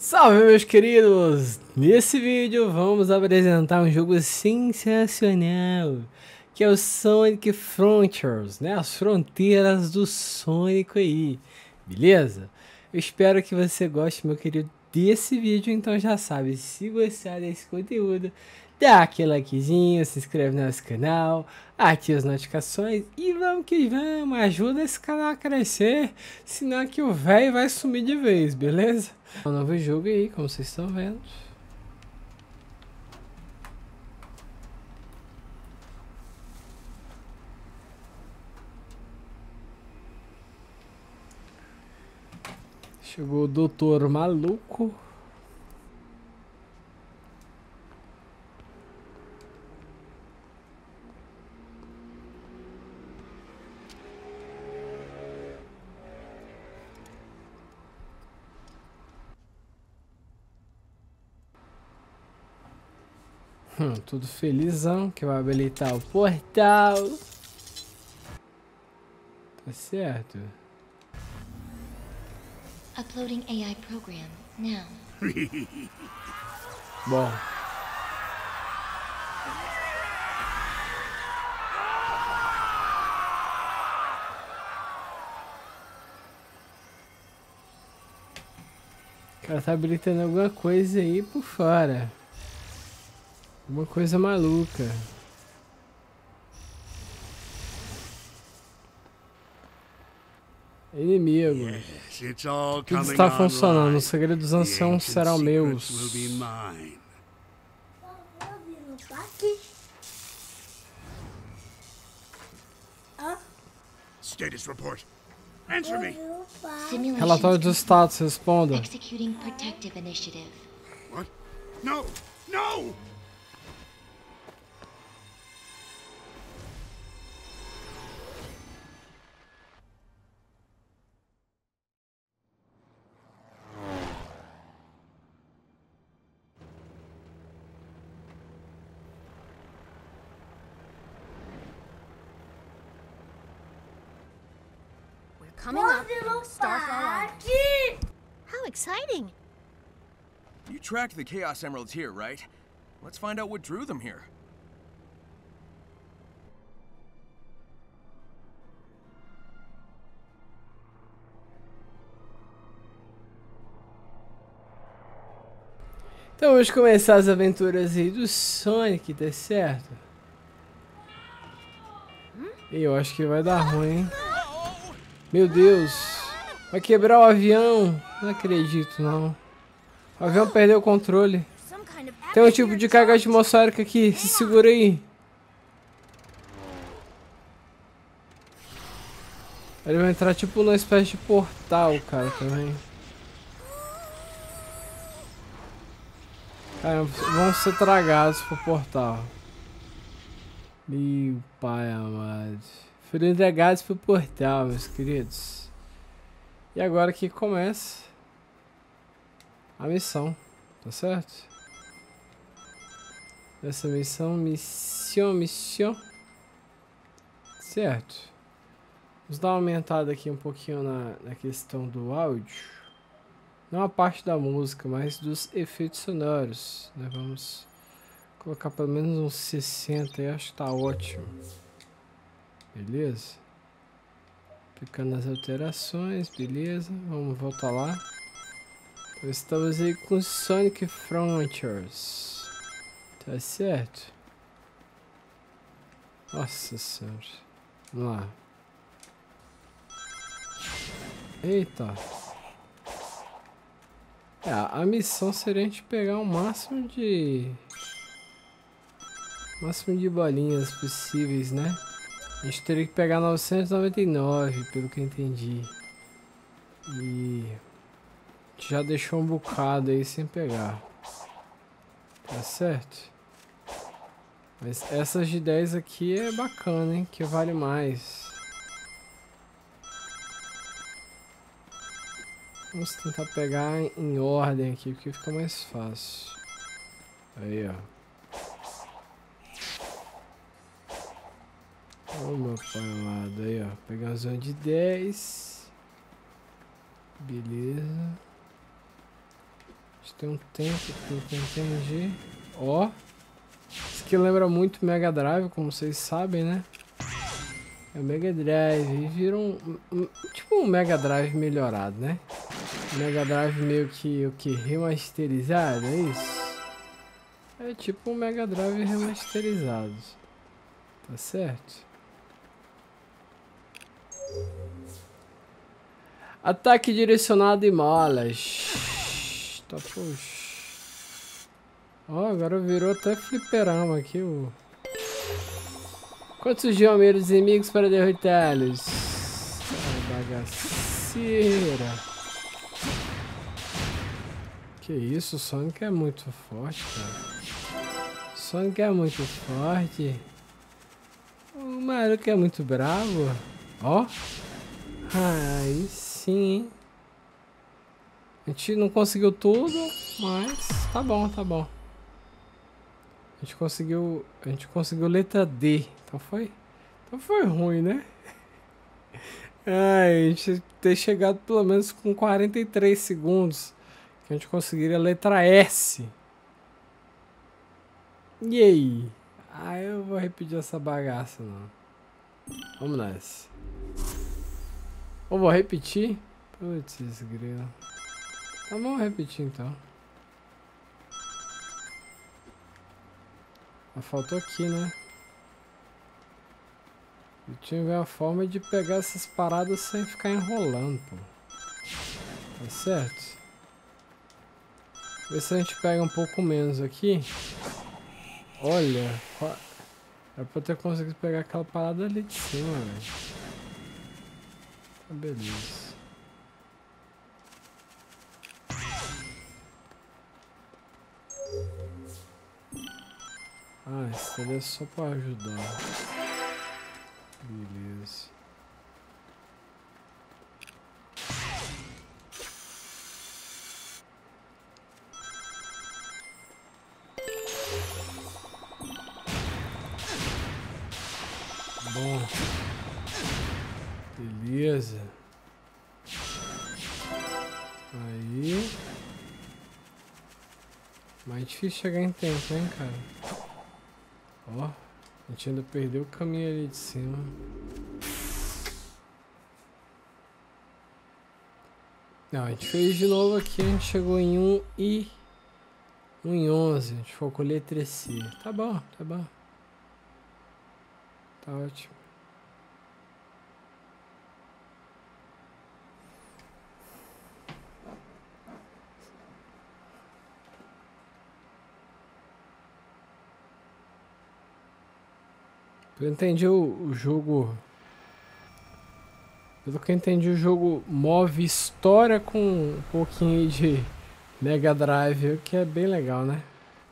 Salve, meus queridos! Nesse vídeo vamos apresentar um jogo sensacional, que é o Sonic Frontiers, né? As fronteiras do Sonic aí, beleza? Eu espero que você goste, meu querido, desse vídeo. Então já sabe, se gostar desse conteúdo, dá aquele likezinho, se inscreve no nosso canal, ativa as notificações e vamos que vamos, ajuda esse canal a crescer, senão que o velho vai sumir de vez, beleza? Um novo jogo aí, como vocês estão vendo. Chegou o Doutor Maluco. Tudo felizão que vai habilitar o portal. Tá certo. Uploading AI program now. Bom. O cara tá habilitando alguma coisa aí por fora. Uma coisa maluca. Inimigos. Tudo está funcionando. O segredo dos anciãos será meu. Status report. Answer me. Relatório do status, responda. Executing protective initiative. What? No! No! Coming up, Starfall Island. How exciting! You tracked the Chaos Emeralds here, right? Let's find out what drew them here. Então vamos começar as aventuras aí do Sonic, tá certo? E eu acho que vai dar ruim, hein? Meu Deus! Vai quebrar o avião! Não acredito, não. O avião perdeu o controle. Tem um tipo de carga atmosférica aqui. Se segura aí. Ele vai entrar tipo numa espécie de portal, cara, também. Cara, vão ser tragados pro portal. Meu pai amado. Foram entregados pro portal, meus queridos. E agora que começa a missão, tá certo? Essa missão, missão. Certo. Vamos dar uma aumentada aqui um pouquinho na questão do áudio. Não a parte da música, mas dos efeitos sonoros, né? Vamos colocar pelo menos uns 60 aí, acho que tá ótimo. Beleza? Clicando nas alterações, beleza. Vamos voltar lá. Então, estamos aí com Sonic Frontiers. Tá certo? Nossa senhora. Vamos lá. Eita. A missão seria a gente pegar o máximo de bolinhas possíveis, né? A gente teria que pegar 999, pelo que eu entendi. E a gente já deixou um bocado aí sem pegar. Tá certo? Mas essas de 10 aqui é bacana, hein? Que vale mais. Vamos tentar pegar em ordem aqui, porque fica mais fácil. Aí, ó. Oh, meu pai amado, aí ó, pegar a zona de 10. Beleza. A gente tem um tempo, pelo que eu entendi. Ó. Isso aqui lembra muito Mega Drive, como vocês sabem, né? É o Mega Drive. E vira tipo um Mega Drive melhorado, né? Mega Drive meio que o que? Remasterizado, é isso? É tipo um Mega Drive remasterizado. Tá certo? Ataque direcionado em molas. Tá, puxa. Ó, agora virou até fliperama aqui o... Quantos geomeiros inimigos para derrotá-los? Bagaceira. Que isso, o Sonic é muito forte, cara. O Sonic é muito forte. O maluco é muito bravo. Ó. Aí sim, hein? A gente não conseguiu tudo, mas tá bom, tá bom. A gente conseguiu letra D. Então foi ruim, né? Ai, a gente ter chegado pelo menos com 43 segundos. Que a gente conseguiria a letra S. E aí? Ah, eu vou repetir essa bagaça, não. Vamos nessa. Ou vou repetir? Putz, grilo. Tá bom, repetir então. Mas faltou aqui, né? Eu tinha que ver a forma de pegar essas paradas sem ficar enrolando, pô. Tá certo? Vê se a gente pega um pouco menos aqui. Olha. Era pra eu ter conseguido pegar aquela parada ali de cima, velho. Tá, beleza. Ah, isso ali é só pra ajudar. Beleza. Bom. Beleza. Aí. Mais difícil chegar em tempo, hein, cara. Ó, a gente ainda perdeu o caminho ali de cima. Não, a gente fez de novo aqui, a gente chegou em 1 em 11. A gente focou letra C. Tá bom, tá bom. Tá ótimo. Eu entendi o jogo. Pelo que eu entendi, o jogo move história com um pouquinho de Mega Drive, o que é bem legal, né?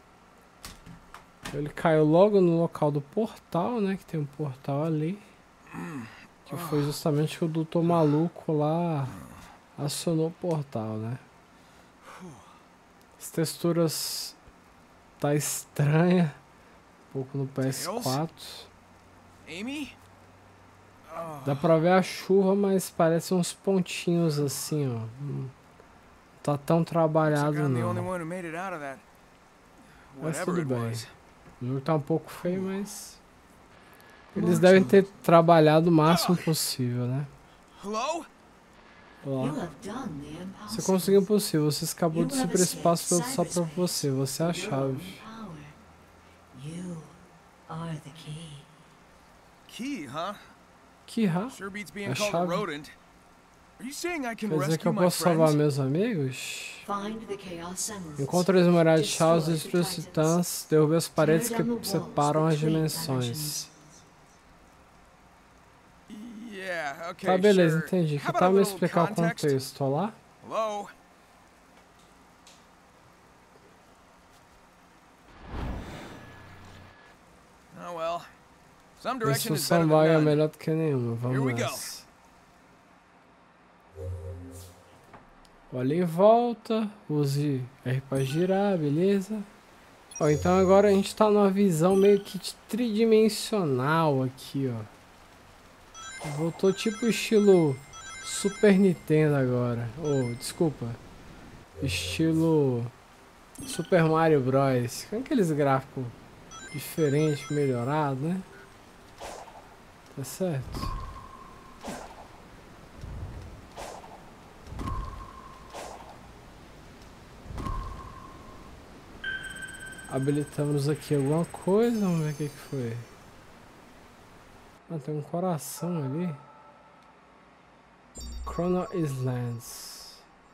Ele caiu logo no local do portal, né? Que tem um portal ali. Que foi justamente que o doutor maluco lá acionou o portal, né? As texturas tá estranha. Um pouco no PS4. Amy? Dá pra ver a chuva, mas parece uns pontinhos assim, ó. Não tá tão trabalhado não. Mas tudo bem. O jogo tá um pouco feio, mas... Eles devem ter trabalhado o máximo possível, né? Hello? Olá. Você conseguiu o possível. Você escapou do ciberespaço pelo só pra você. Você é a chave. Key, huh? Que ra? Sure beats being A called a chave. rodent. Are you saying I can Quer dizer que rescue eu my posso salvar friends? meus amigos? Encontre as esmeraldas de Chaos, destrua os titãs, derrube as paredes que separam as dimensões. Yeah, okay, Tá, beleza, sure. entendi. How Que about tal a me little explicar o context? contexto, ó lá? Hello? Oh well. Some direction is better Instrução than vaga é none. melhor do que nenhuma. Here we Vamos go. nessa. Olha em volta, use R para girar, beleza? Ó, então agora a gente tá numa visão meio que tridimensional aqui, ó. Voltou tipo estilo Super Nintendo agora. Oh, desculpa. Estilo Super Mario Bros. Com aqueles gráficos diferentes, melhorados, né? Tá certo. Habilitamos aqui alguma coisa, vamos ver o que foi. Ah, tem um coração ali. Chrono Islands.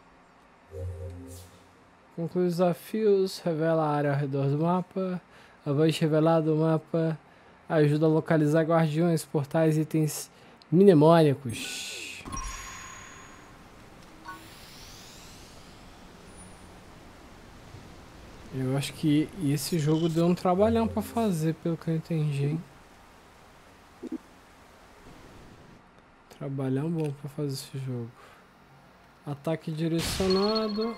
Conclui os desafios, revela a área ao redor do mapa. Avante revelado do mapa ajuda a localizar guardiões, portais e itens mnemônicos. Eu acho que esse jogo deu um trabalhão pra fazer, pelo que eu entendi, hein? Trabalhão bom pra fazer esse jogo. Ataque direcionado.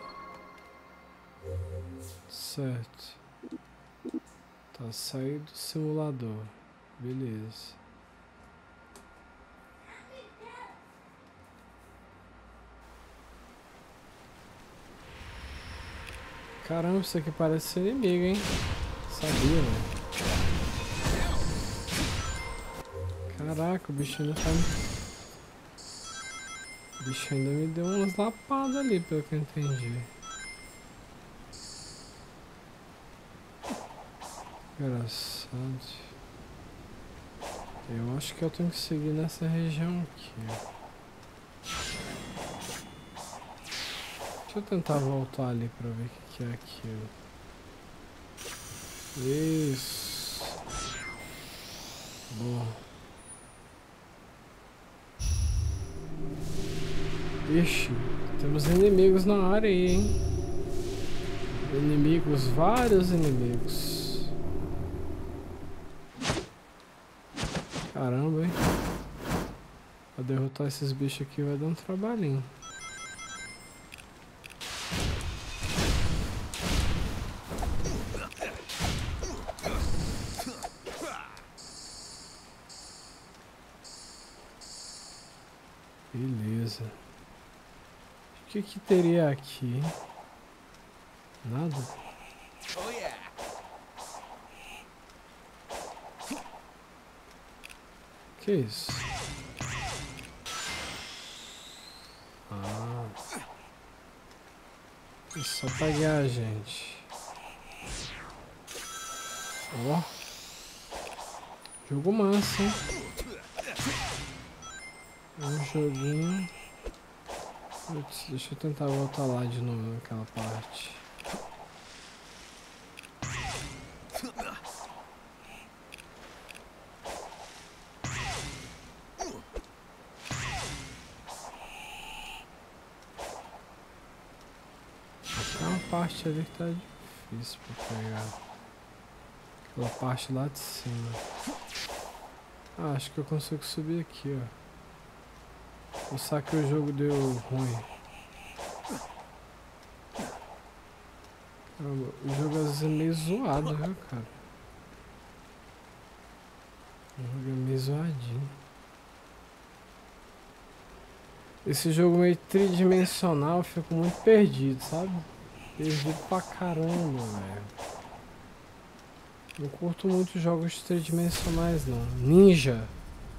Certo. Tá, sair do simulador. Beleza. Caramba, isso aqui parece ser inimigo, hein? Sabia, né? Caraca, o bicho ainda tá... O bicho ainda me deu umas lapadas ali, pelo que eu entendi. Engraçado. Eu acho que eu tenho que seguir nessa região aqui. Deixa eu tentar voltar ali pra ver o que é aquilo. Isso. Boa. Ixi, temos inimigos na área aí, hein? Inimigos, vários inimigos. Caramba, hein? Pra derrotar esses bichos aqui vai dar um trabalhinho. Beleza. O que que teria aqui? Nada? Oh yeah. Que isso? Ah. É só pra guiar a gente. Ó. Jogo massa, hein? É um joguinho. Putz, deixa eu tentar voltar lá de novo naquela parte. Tem uma parte ali que tá difícil pra pegar. Aquela parte lá de cima. Ah, acho que eu consigo subir aqui, ó. Só que o jogo deu ruim. Caramba, o jogo às vezes é meio zoado, viu, cara? O jogo é meio zoadinho. Esse jogo meio tridimensional, eu fico muito perdido, sabe? Perdido pra caramba, velho. Não curto muito jogos tridimensionais, não. Ninja.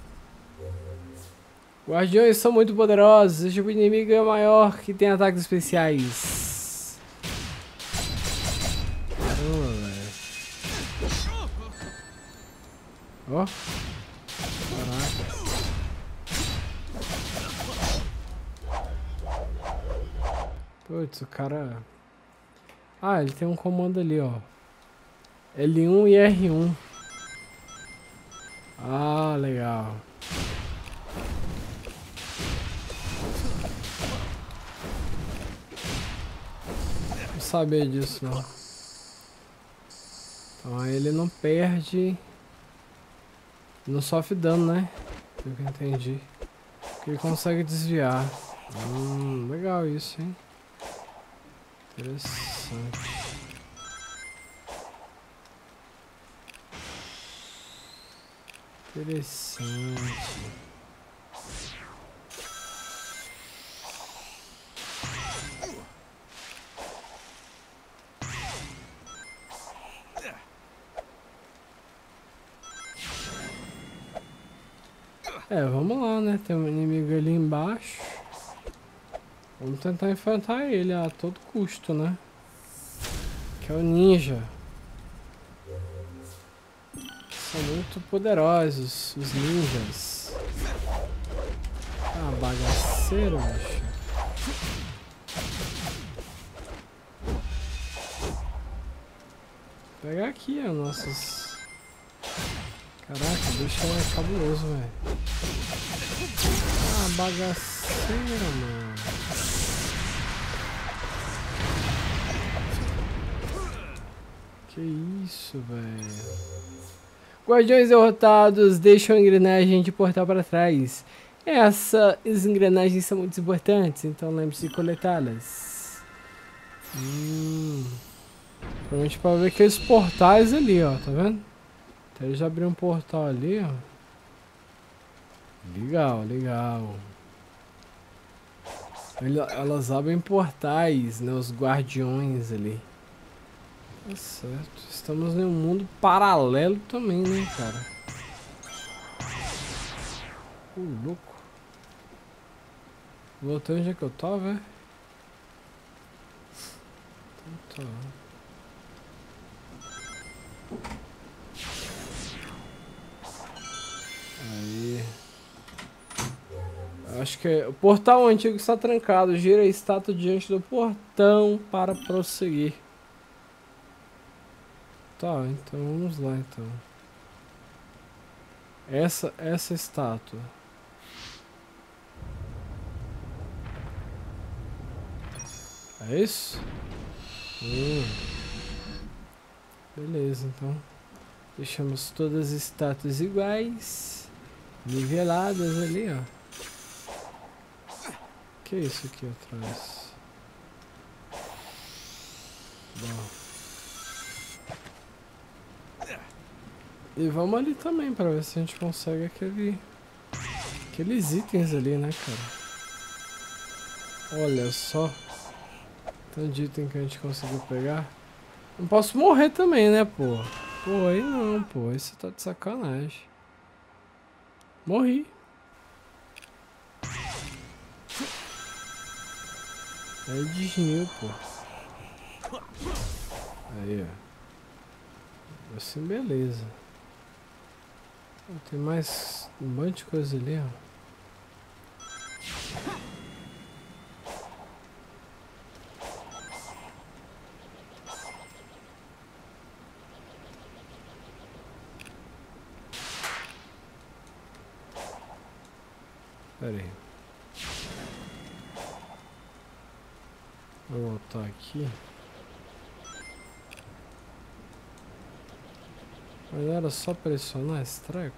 Guardiões são muito poderosos. Esse tipo de inimigo é maior que tem ataques especiais. Caramba, velho. Ó. Caraca. Putz, o cara... Ah, ele tem um comando ali, ó. L1 e R1. Ah, legal. Não sabia disso, não. Então aí ele não perde... Não sofre dano, né? Pelo que eu entendi. Porque ele consegue desviar. Legal isso, hein? Interessante. Interessante. É, vamos lá, né? Tem um inimigo ali embaixo. Vamos tentar enfrentar ele a todo custo, né? Que é o ninja. São muito poderosos, os ninjas. Ah, bagaceiro, bicho. Vou pegar aqui as nossas... Caraca, o bicho é cabuloso, velho. Ah, bagaceira, mano. Que isso, velho. Guardiões derrotados deixam a engrenagem de portal para trás. Essas engrenagens são muito importantes, então lembre-se de coletá-las. Provavelmente para ver aqueles portais ali, ó, tá vendo? Então ele já abriu um portal ali, ó. Legal, legal. Elas abrem portais, né? Os guardiões ali. Tá certo. Estamos em um mundo paralelo também, né, cara? Louco. Voltei onde é que eu tava, velho? Então tá. Aí. Acho que o portal antigo está trancado. Gira a estátua diante do portão para prosseguir. Tá, então vamos lá então. Essa estátua. É isso? Beleza, então. Deixamos todas as estátuas iguais. Niveladas ali, ó. Que é isso aqui atrás? Bom. E vamos ali também pra ver se a gente consegue aqueles itens ali, né, cara? Olha só. Tanto de item que a gente conseguiu pegar. Não posso morrer também, né, pô? Pô, aí não, pô. Isso tá de sacanagem. Morri. Aí desniu, pô. Aí, ó. Assim, beleza. Tem mais um monte de coisa ali, ó. Pera aí. Vou voltar aqui. Mas era só pressionar esse treco?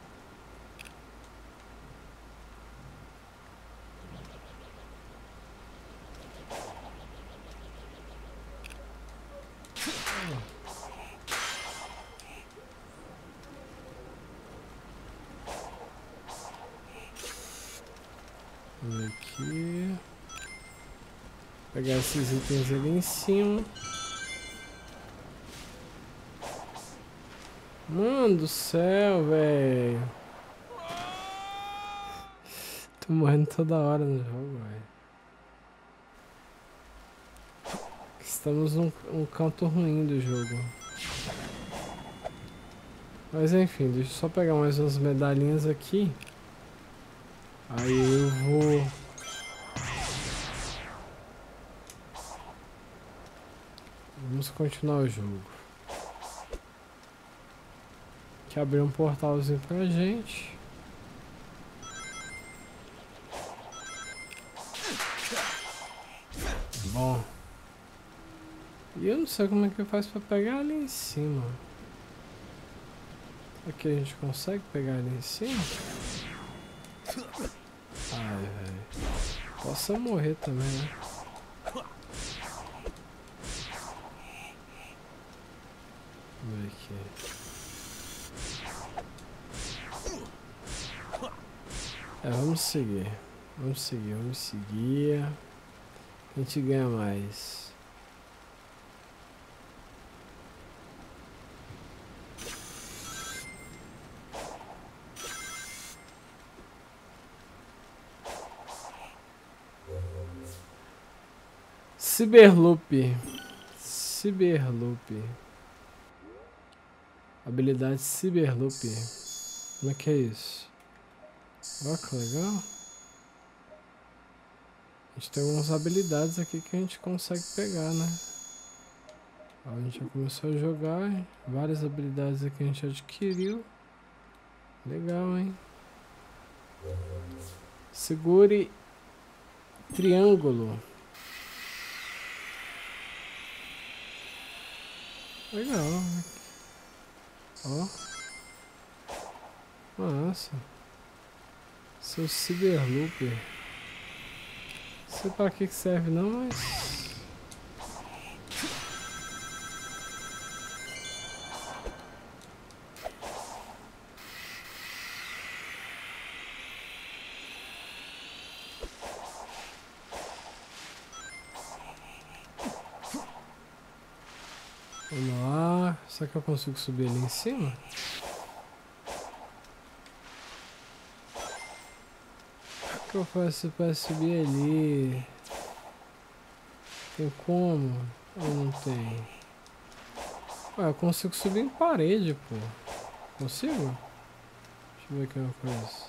Aqui. Pegar esses itens ali em cima. Mano do céu, velho. Tô morrendo toda hora no jogo, velho. Estamos num canto ruim do jogo. Mas enfim, deixa eu só pegar mais umas medalhinhas aqui. Aí eu vou... Vamos continuar o jogo. Aqui abriu um portalzinho pra gente. Bom. E eu não sei como é que faz pra pegar ali em cima. Aqui a gente consegue pegar ali em cima? Ai, velho. Posso morrer também, né? Vamos ver aqui. Vamos seguir. Vamos seguir, vamos seguir. A gente ganha mais. Cyberloop. Cyberloop. Habilidade Cyberloop. Como é que é isso? Ó, que legal. A gente tem algumas habilidades aqui que a gente consegue pegar, né? Ó, a gente já começou a jogar. Várias habilidades aqui a gente adquiriu. Legal, hein? Segure triângulo. Legal. Ó. Nossa. Seu Cyberloop. Não sei pra que serve não, mas... Vamos lá. Será que eu consigo subir ali em cima? O que eu faço para subir ali? Tem como? Ou não tem? Ué, eu consigo subir em parede, pô. Consigo? Deixa eu ver aqui uma coisa.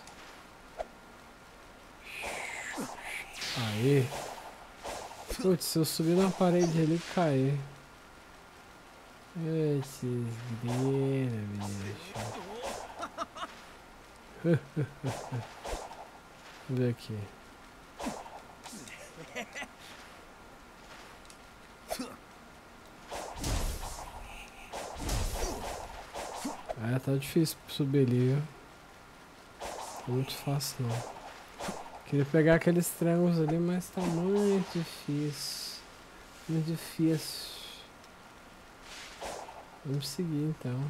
Aí. Putz, se eu subir na parede ali e cair. Esses grena, bicho. Vamos ver aqui. É, tá difícil subir ali, viu? Tá muito fácil não. Queria pegar aqueles triângulos ali, mas tá muito difícil. Muito difícil. Vamos seguir então.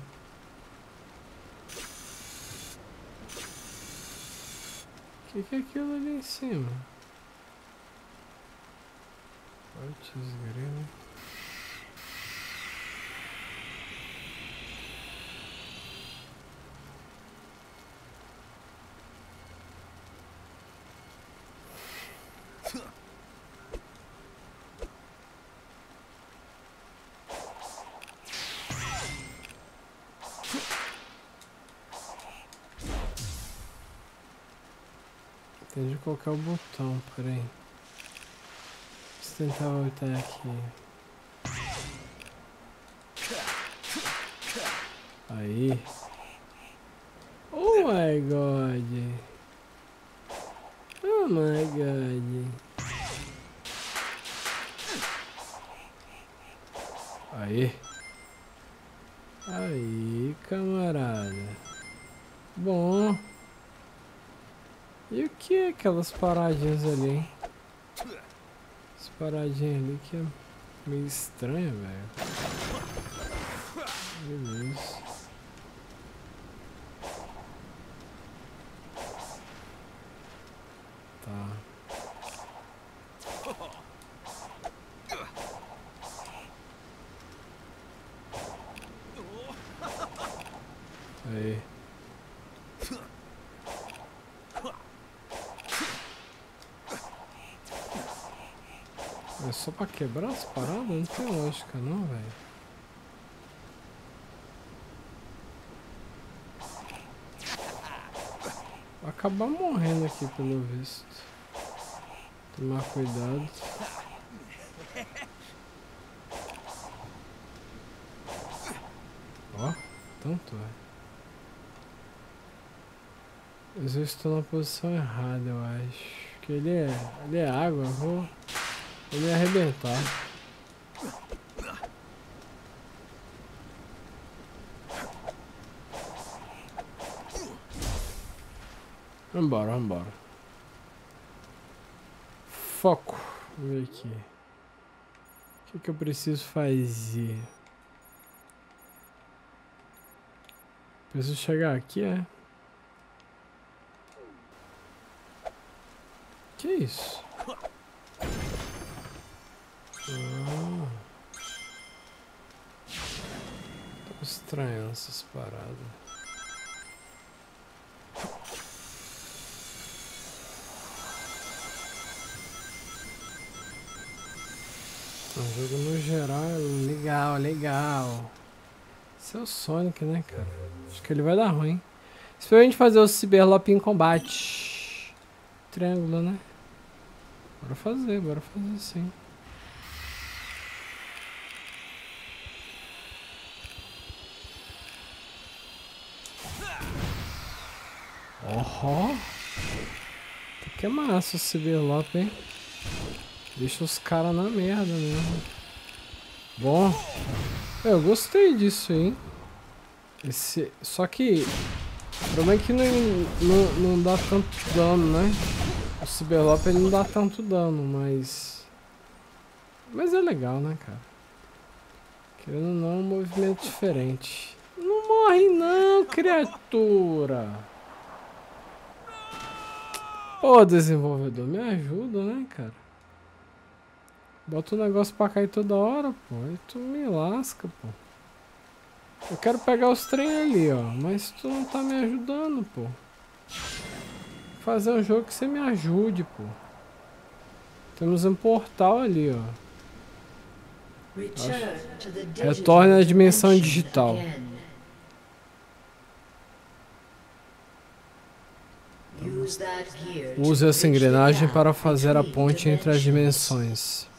O que é aquilo ali em cima? Putz, grana. Tem de colocar o botão, peraí. Deixa eu tentar voltar aqui. Aí. Oh my god. Oh my god. Aí. Aí, camarada. Bom. E o que é aquelas paradinhas ali, hein? As paradinhas ali que é meio estranha, velho. Beleza. Tá. Aí. É só pra quebrar as paradas? Não tem lógica não, velho. Vai acabar morrendo aqui pelo visto. Tomar cuidado. Ó, tanto é. Mas eu estou na posição errada, eu acho. Que ele é água, eu vou... Ele ia arrebentar. Vambora, vambora. Foco. Vamos ver aqui. O que eu preciso fazer? Preciso chegar aqui, é? Que isso? Tô estranhando essas paradas. O jogo no geral é legal, legal. Esse é o Sonic, né, cara? Acho que ele vai dar ruim. Espero a gente fazer o Cyberlope em combate. Triângulo, né? Bora fazer sim. Oh, que é massa o Cyberlope, hein? Deixa os caras na merda mesmo. Bom, eu gostei disso, hein? Só que o problema é que não dá tanto dano, né? O Cyberlope ele não dá tanto dano, mas é legal, né, cara? Querendo ou não, um movimento diferente. Não morre não, criatura! Ô, desenvolvedor, me ajuda, né, cara? Bota o negócio pra cair toda hora, pô. Aí tu me lasca, pô. Eu quero pegar os trem ali, ó. Mas tu não tá me ajudando, pô. Fazer um jogo que você me ajude, pô. Temos um portal ali, ó. Retorne à dimensão digital. Use essa engrenagem para fazer a ponte entre as dimensões.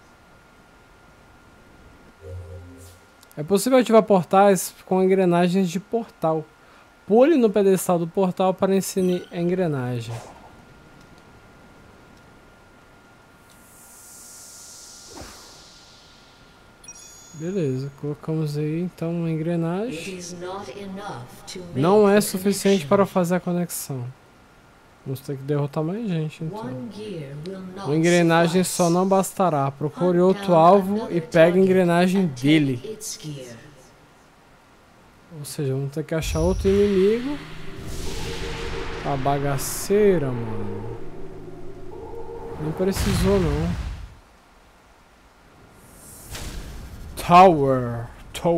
É possível ativar portais com engrenagens de portal. Pule no pedestal do portal para inserir a engrenagem. Beleza, colocamos aí então uma engrenagem. Não é suficiente para fazer a conexão. Vamos ter que derrotar mais gente então. Uma engrenagem só não bastará. Procure outro alvo e pegue a engrenagem dele. Ou seja, vamos ter que achar outro inimigo. A bagaceira, mano. Não precisou não. Tower.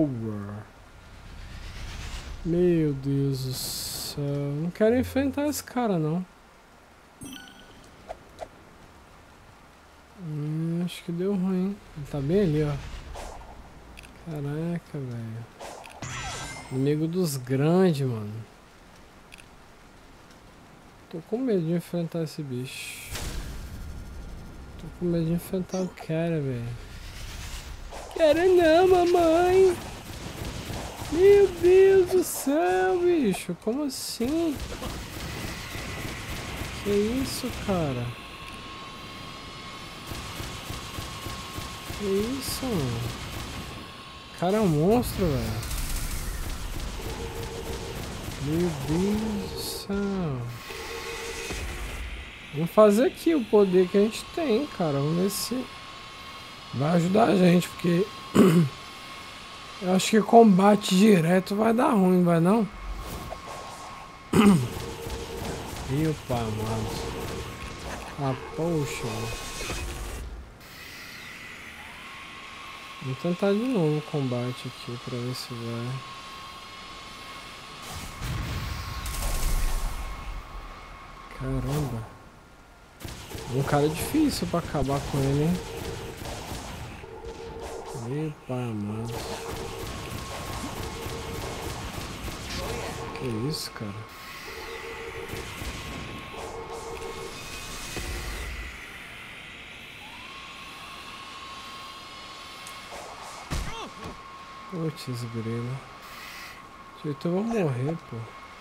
Meu Deus do céu. Não quero enfrentar esse cara não. Acho que deu ruim. Ele tá bem ali, ó. Caraca, velho. Inimigo dos grandes, mano. Tô com medo de enfrentar esse bicho. Tô com medo de enfrentar o cara, velho. Quero não, mamãe. Meu Deus do céu, bicho. Como assim? Que isso, cara? Que isso, mano? O cara é um monstro, velho. Meu Deus do céu. Vamos fazer aqui o poder que a gente tem, cara. Vamos ver se vai ajudar a gente, porque eu acho que combate direto vai dar ruim, vai não? Ih, pai, mano. Ah, poxa. Vamos tentar de novo o combate aqui pra ver se vai. Caramba. Um cara difícil pra acabar com ele, hein? Meu pai amado. Que isso, cara? Putz, grilo. Jeito eu vou morrer, pô.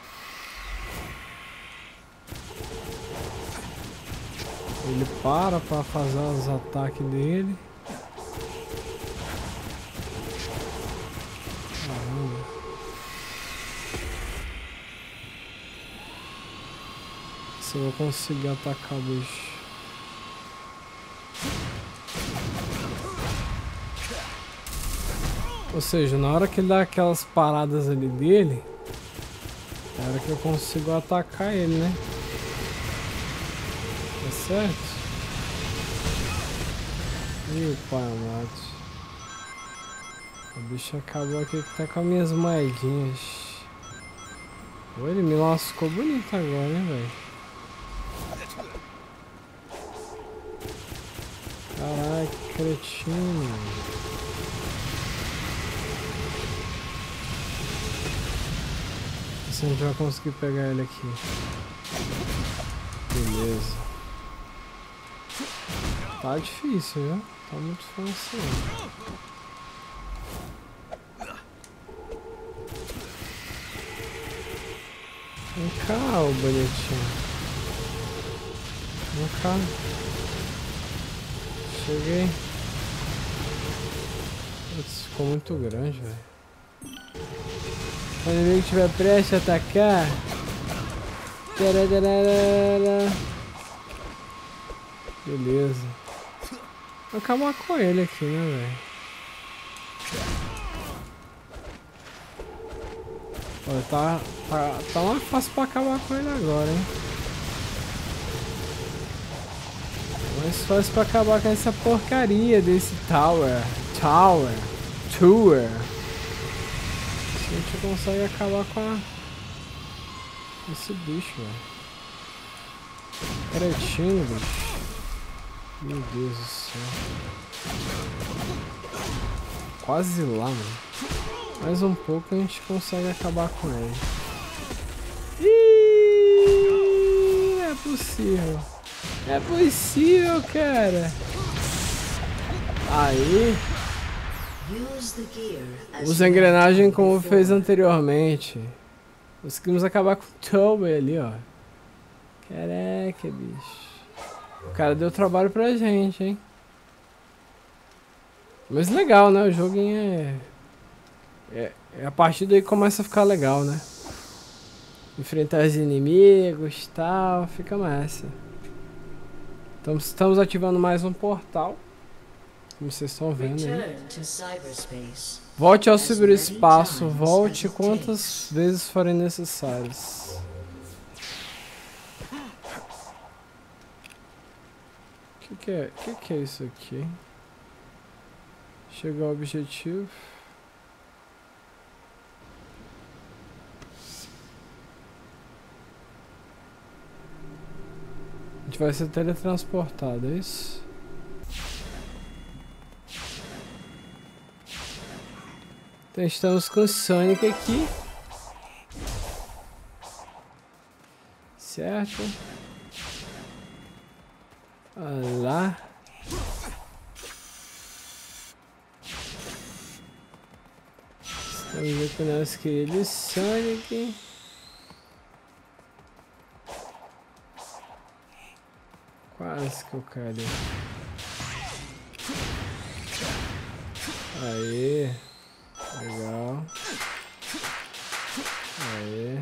Ele para pra fazer os ataques dele. Caramba. Se eu vou conseguir atacar o bicho. Ou seja, na hora que ele dá aquelas paradas ali dele, é a hora que eu consigo atacar ele, né? Tá certo? Ih, pai amado. O bicho acabou aqui que tá com as minhas moedinhas. Pô, ele me lascou bonito agora, hein, velho? Caraca, que cretino. Se a gente vai conseguir pegar ele aqui. Beleza. Tá difícil, viu? Tá muito fácil. Vem cá, ô bonitinho. Vem cá. Cheguei. Putz, ficou muito grande, velho. Quando o inimigo estiver prestes a atacar. Beleza. Vou acabar com ele aqui, né, velho? Tá mais fácil pra acabar com ele agora, hein? Mais fácil pra acabar com essa porcaria desse Tower. A gente consegue acabar com esse bicho, velho. Cretino, bicho. Meu Deus do céu. Quase lá, mano. Mais um pouco a gente consegue acabar com ele. Ih, é possível. É possível, cara. Aí. Usa a engrenagem como fez anteriormente. Conseguimos acabar com o Toby ali, ó. Caraca, bicho. O cara deu trabalho pra gente, hein? Mas legal, né? O joguinho é a partir daí começa a ficar legal, né? Enfrentar os inimigos e tal, fica massa. Então estamos ativando mais um portal. Como vocês estão vendo aí. Volte ao ciberespaço. Volte quantas vezes forem necessárias. O que é isso aqui? Chegou ao objetivo. A gente vai ser teletransportado, é isso? Então estamos com o Sonic aqui. Certo? Olha lá. Estamos aqui com o nosso querido Sonic. Quase que eu caí. Aê. Legal. Aê.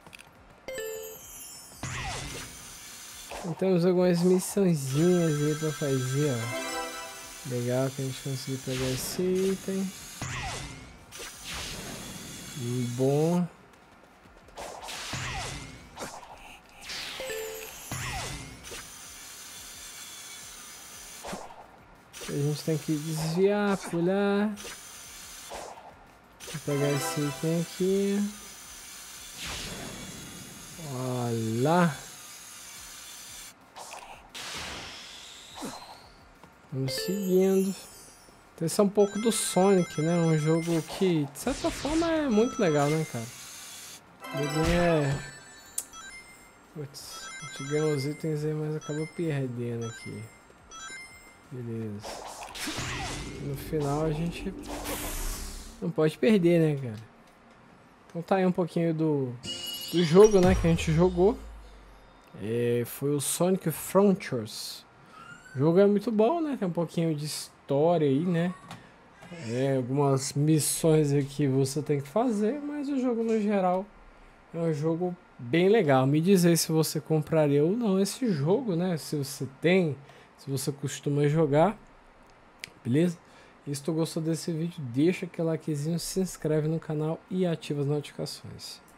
Então, temos algumas missãozinhas aí pra fazer, ó. Legal que a gente conseguiu pegar esse item. Bom. A gente tem que desviar, pular. Vou pegar esse item aqui. Olha lá. Vamos seguindo. Então, esse é um pouco do Sonic, né? Um jogo que, de certa forma, é muito legal, né, cara? O jogo Putz, a gente ganhou os itens aí, mas acabou perdendo aqui. Beleza. No final a gente não pode perder, né, cara? Então tá aí um pouquinho do jogo, né, que a gente jogou. Foi o Sonic Frontiers. O jogo é muito bom, né? Tem um pouquinho de história aí, né? Algumas missões aqui você tem que fazer, mas o jogo no geral é um jogo bem legal. Me diz aí se você compraria ou não esse jogo, né? Se você tem, se você costuma jogar, beleza? E se tu gostou desse vídeo, deixa aquele likezinho, se inscreve no canal e ativa as notificações.